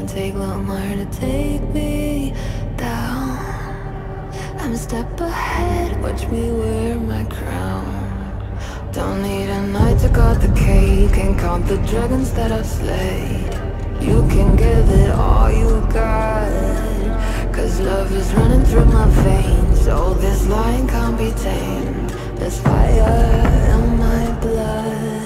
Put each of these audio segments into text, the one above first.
take longer to take me down. I'm a step ahead, watch me wear my crown. Don't need a night to cut the cake and count the dragons that I've slayed. You can give it all you got, cause love is running through my veins. Oh, this line can't be tamed. There's fire in my blood.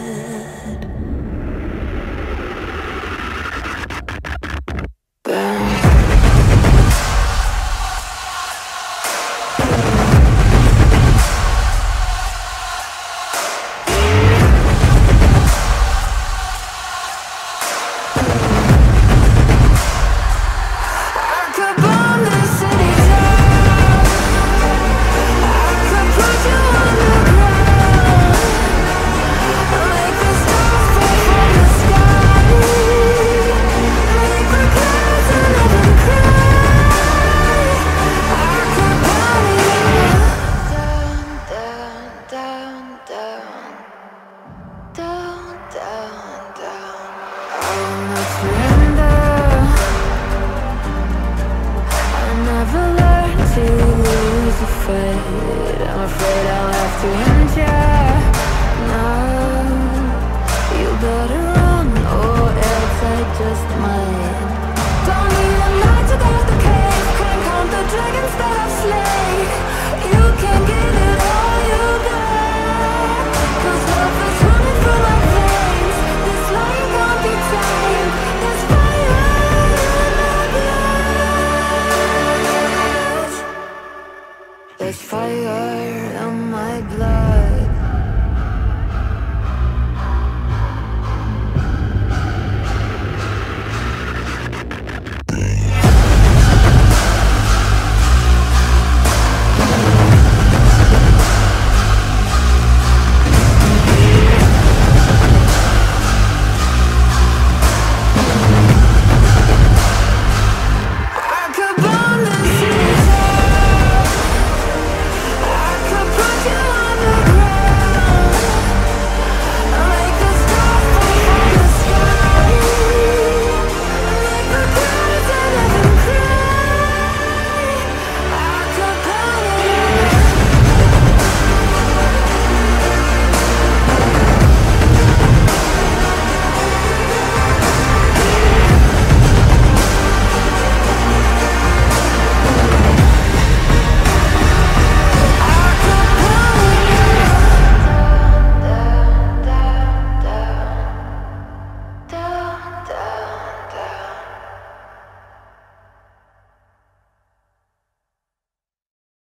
I'm afraid I'll have to